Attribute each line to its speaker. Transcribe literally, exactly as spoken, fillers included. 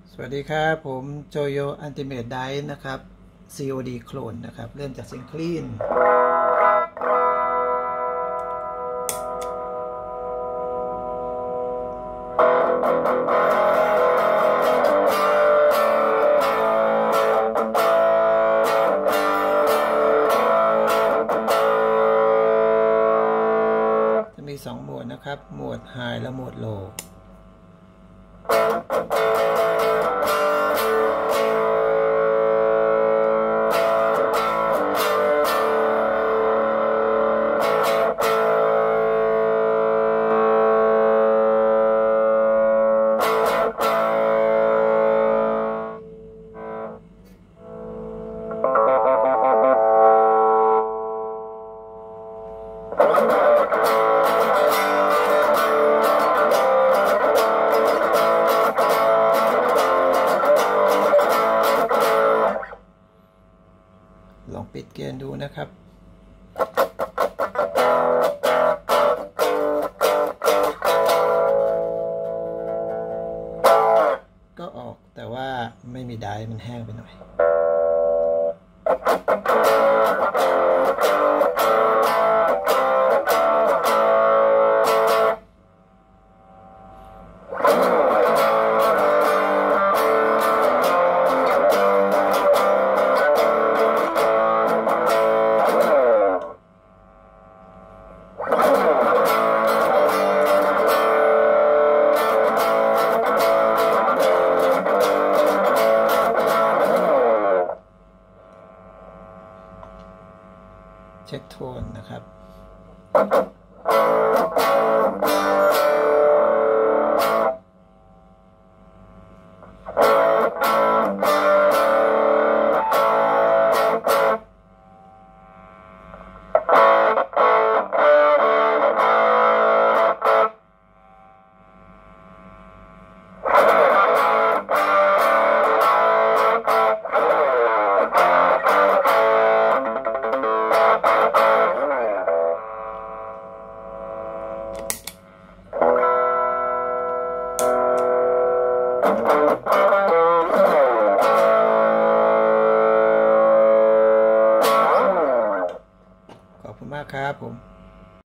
Speaker 1: สวัสดีครับผมโจโยอันติเมตไดฟ์นะครับ ซี โอ ดี โคลนนะครับเริ่มจากเสียงคลีนจะมีสองโหมดนะครับโหมดไฮและโหมดโลลองปิดเกณฑ์ดูนะครับก็ออกแต่ว่าไม่มีไดมันแห้งไปหน่อยเช็คโทนนะครับขอบคุณมากครับผม